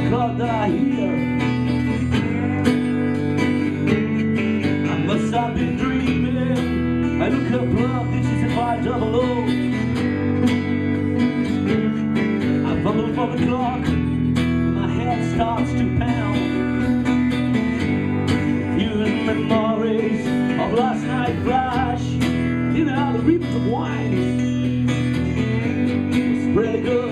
clock that I hear. I must have been dreaming. I look up love digits and 500. I fumble for the clock, my head starts to pound. Viewing memories of last night flash. You know, the reapers of wine was pretty good.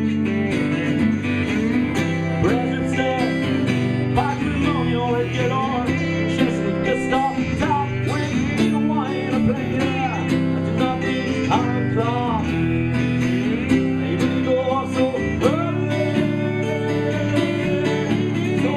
President said, "Back to the money or get on." Just stop and top when the wine and play. I did not think I'm clock. I didn't go so early, so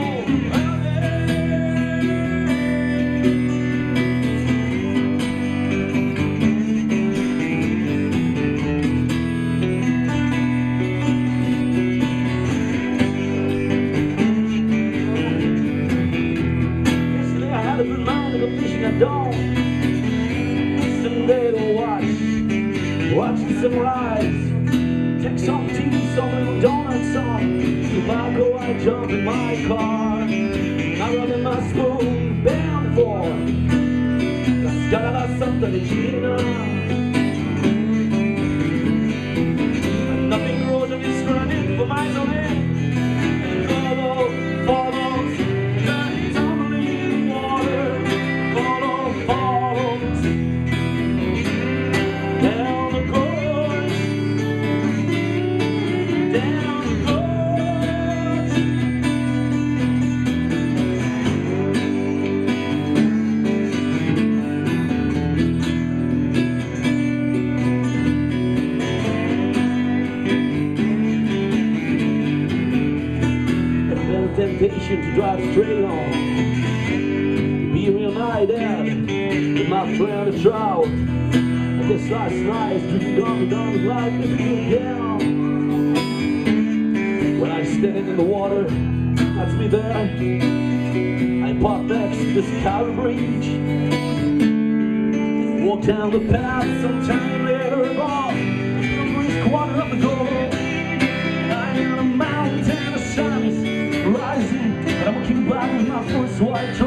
fishing at dawn, Sunday to watching sunrise, take some tea, some little donuts on tobacco. I jump in my car, I rub in my spoon, bound for that's got something to cheat on. Nothing grows on this granite for miles on end. Temptation to drive straight on, be a real night out with my friend a trout. I guess last night drinking down like a good gal. When I'm standing in the water, that's me there. I park next to this cover bridge, walk down the path sometime later on. The brisk water up the door, I'm on a mountain of sun rising, and I'm looking back with my first white